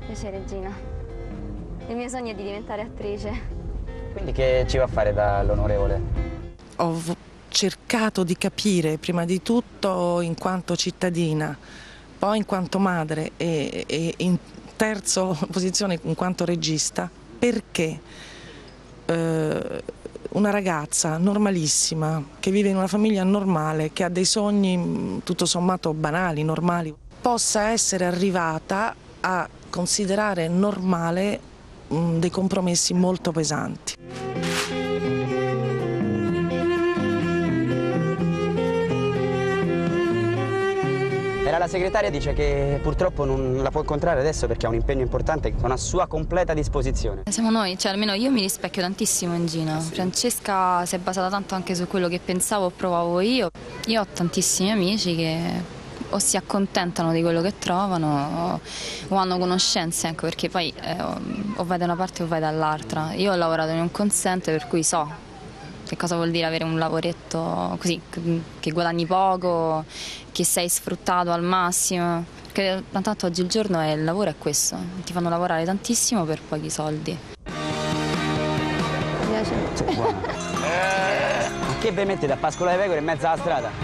Piacere, Gina. Il mio sogno è di diventare attrice. Quindi che ci va a fare dall'onorevole? Ho cercato di capire, prima di tutto in quanto cittadina, poi in quanto madre e in terza posizione in quanto regista, perché una ragazza normalissima, che vive in una famiglia normale, che ha dei sogni tutto sommato banali, normali, possa essere arrivata a considerare normale dei compromessi molto pesanti. Era la segretaria, dice che purtroppo non la può incontrare adesso perché ha un impegno importante con a sua completa disposizione. Siamo noi, cioè almeno io mi rispecchio tantissimo in Gina. Sì. Francesca si è basata tanto anche su quello che pensavo o provavo io. Io ho tantissimi amici che o si accontentano di quello che trovano o hanno conoscenze, anche perché poi o vai da una parte o vai dall'altra. Io ho lavorato in un call center, per cui so che cosa vuol dire avere un lavoretto così, che guadagni poco, che sei sfruttato al massimo, perché tanto oggi il giorno il lavoro è questo, ti fanno lavorare tantissimo per pochi soldi. Mi piace? Buono. Ma che vi mettete a pascolare le pecore in mezzo alla strada?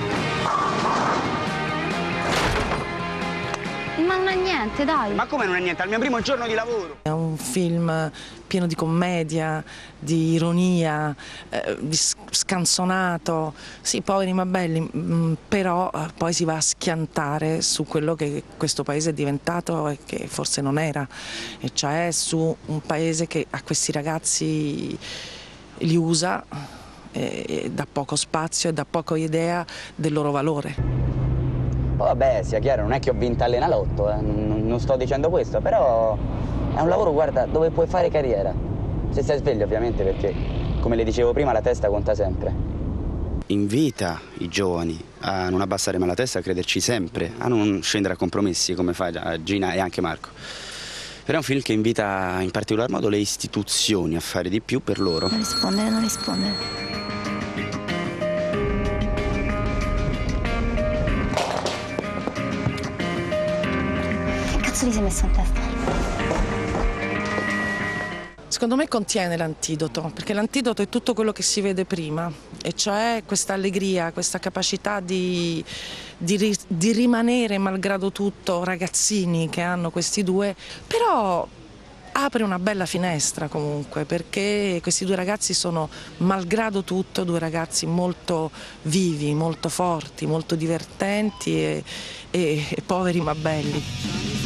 Ma non è niente, dai. Ma come non è niente? Al mio primo giorno di lavoro. È un film pieno di commedia, di ironia, di scanzonato, sì, poveri ma belli, però poi si va a schiantare su quello che questo paese è diventato e che forse non era, e cioè su un paese che a questi ragazzi li usa e dà poco spazio e dà poco idea del loro valore. Oh, vabbè, sia chiaro, non è che ho vinto all'Enalotto, non sto dicendo questo, però è un lavoro, guarda, dove puoi fare carriera. Se stai sveglio, ovviamente, perché, come le dicevo prima, la testa conta sempre. Invita i giovani a non abbassare mai la testa, a crederci sempre, a non scendere a compromessi, come fa Gina e anche Marco. Però è un film che invita in particolar modo le istituzioni a fare di più per loro. Non rispondere, non rispondere. Ti sei messo in testa? Secondo me contiene l'antidoto, perché l'antidoto è tutto quello che si vede prima, e cioè questa allegria, questa capacità di rimanere malgrado tutto ragazzini che hanno questi due, però apre una bella finestra comunque, perché questi due ragazzi sono malgrado tutto due ragazzi molto vivi, molto forti, molto divertenti e poveri ma belli.